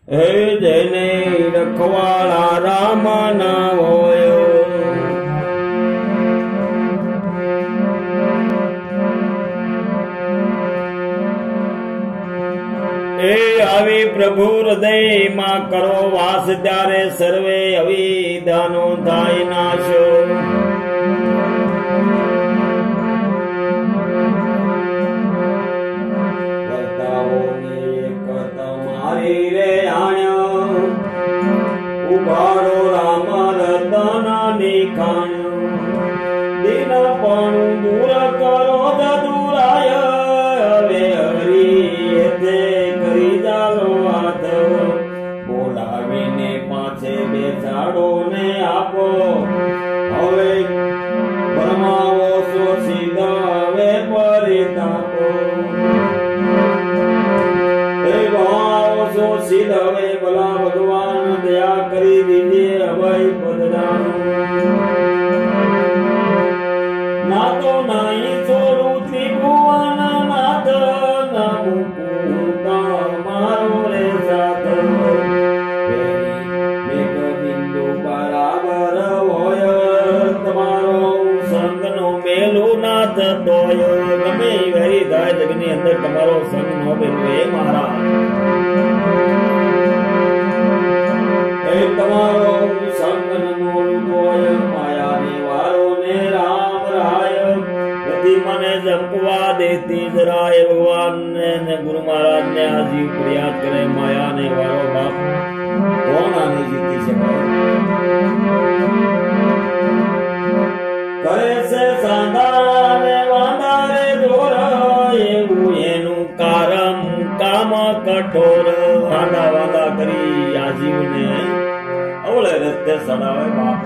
हे जेने रखवाला राम ना होयो। ए આવી પ્રભુ હૃદયમાં કરો વાસ ત્યારે સર્વે અવિધાનો થાય નાશો। વર્તાઓને એક તમારી રે આણ્યો ઉભારો રામ રતન નિખાણ્યો। દીનપણું દૂર કરો દુરાય હવે હરી તે કરી જાલો હાથ બોલાવીને પાછે બેસાડો ને આપો। હવે ભરમાવો છો સીધા હવે પરિતાપો। ભરમાવો છો સીધા હવે ભલા ભગવાન દયા કરી દીજે અભય પદડાનો। ના તો નહીં છોડું ત્રિભુવન નાથ ના મુકું મારો રે સાથ। મેઘ બિંદુ બરાબર હોય તમારો સંગ નો મેલો ના થતોય। ગમે વેરી થાય જગની અંદર તમારો સંગ નો મેલો હે મહારાજ। હે તમારો સંગ નો હોય માયાની વારો ને રામ રાય। બધી મને જપવા દેતી જરાય ભગવાન ને ગુરુ महाराज ने आजीव प्रयास करे। माया ने वारो बाप कौन आने जीती शके। करे से सांदा ने वांदा रे जोर एवं एनु कारम काम कठोर। वांदा वांदा करी आजीव ने अवले रस्ते सड़ावे बाप।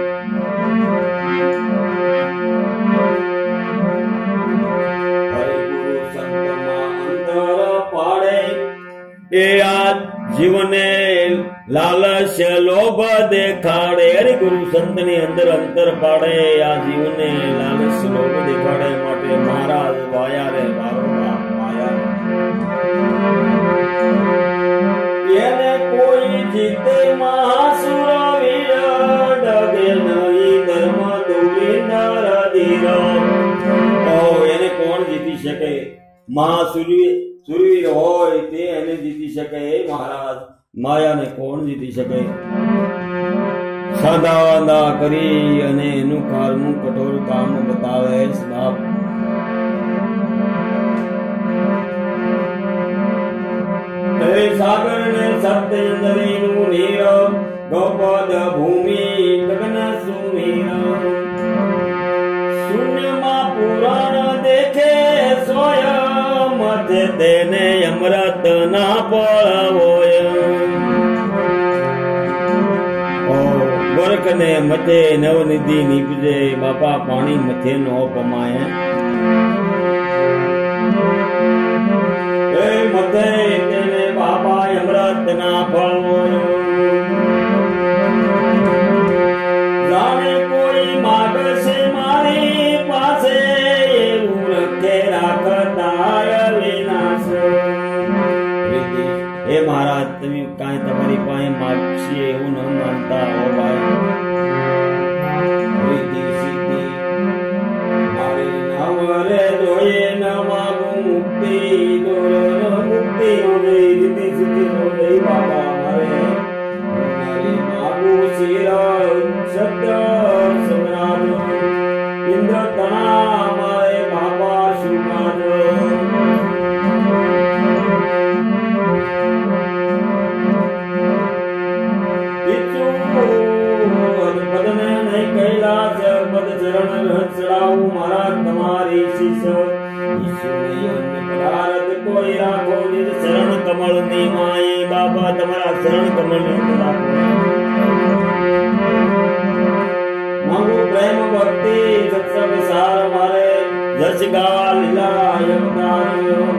ए आज जीवने लालच लोभ देखाड़े। अरे गुरु संत ने अंदर अंतर पाड़े आ जीवने लालच लोभ देखाड़े माटे महाराज वाया रे वारो बाप माया। येने कोई जीते महासुर वीर डगे नहीं धर्म दुरी नर धीर। ओ येने कौन जीती सके। महासुरी સુરવીર હોય તે એને જીતી શકે મહારાજ। માયા ને કોણ જીતી શકે। સાદા વાંદા કરી અને એનું કારનું કઠોર કામ બતાવે બાપ। સાગર ને સત્ય દરીનું નીર ગોપદ ભૂમિ ગગન સુમીર। શૂન્યમાં પુરાણ દેખે સોય मथे देने अमृत ना पड़वोय। ओ गोरख ने मथे नवनिधि निपजे बापा पानी मथे नो पमाए। ए मथे देने बापा अमृत ना पड़वोय। जाने कोई माग से मारी पासे रखे राखता हे महाराज तमी काई तमारी पाए मागशी एवं न मानता हो भाई। रिद्धि सिद्धि मारे नवरे जोए न मागू मुक्ति दोर न मुक्ति हो गई। रिद्धि सिद्धि हो गई बाबा मारे मागू सिर सत्य सम्राट इंद्र तना मारे बाबा सुनाद। महाराज तुम्हारी कोई राखो निज शरण कमल नी माई। बाबा तुम्हारा शरण कमल मांगो प्रेम भक्ति सत्संग सार मारे जस गावा लीला अवतार।